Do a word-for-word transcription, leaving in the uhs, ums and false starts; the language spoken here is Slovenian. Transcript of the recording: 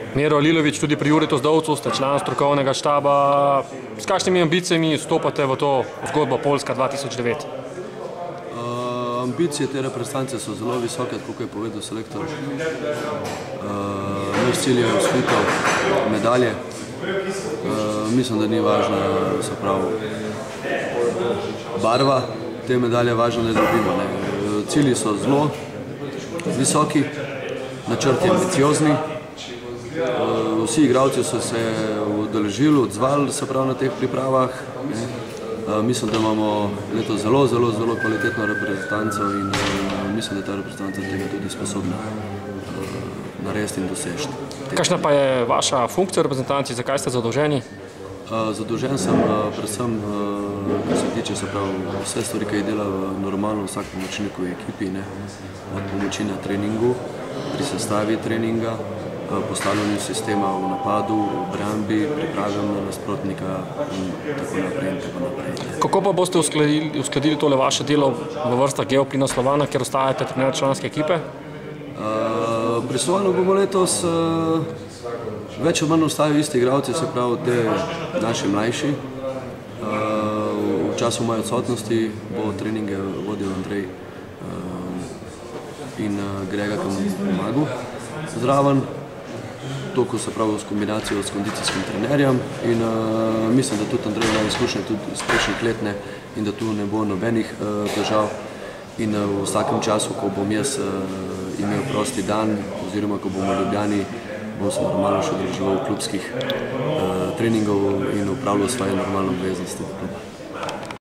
Miro Lilović, tudi pri Juretu Zdovcu ste član strokovnega štaba. S kakšnimi ambicijami vstopate v to zgodbo Poljska dva tisoč devet? Uh, ambicije te reprezentance so zelo visoke, kako je povedal selektor. Uh, naš cilj je osvojitev medalje. Uh, mislim, da ni važna, se pravi, barva te medalje, važno, da jo dobimo. Ne. Cilji so zelo visoki, načrt je ambiciozni. Uh, vsi igralci so se udeležili, odzvali se prav na teh pripravah. Ne. Uh, mislim, da imamo letos zelo, zelo, zelo kvalitetno reprezentanco in uh, mislim, da je ta reprezentanca tega tudi sposobna uh, narediti in doseči. Kakšna pa je vaša funkcija v reprezentanci, zakaj ste zadolženi? Uh, zadolžen sem uh, predvsem, uh, kar se tiče se prav, vse stvari, ki jih dela normalno vsak pomočnik v ekipi, ne? Od pomoči na treningu, pri sestavi treninga, uh, postavljanju sistema v napadu, v obrambi, pripravljanju na nasprotnika in tako naprej in tako naprej. Kako pa boste uskladili, uskladili tole vaše delo v vrstah Geoplina Slovana, ker ostajate trener članske ekipe? Uh, pri Slovanu bomo letos uh, več ali manj ostajajo isti igralci, se pravi te naši mlajši. V času moje odsotnosti bo treninge vodil Andrej in Grega, ki mu pomagal zraven. Toliko se pravi s kombinacijo s kondicijskim trenerjem in mislim, da tudi Andrej ima izkušnje tudi iz prejšnjih let in da tu ne bo nobenih težav. In v vsakem času, ko bom jaz imel prosti dan oziroma ko bomo v Ljubljani, bom se normalno še udeleževal klubskih uh, treningov in upravljal svoje normalne obveznosti.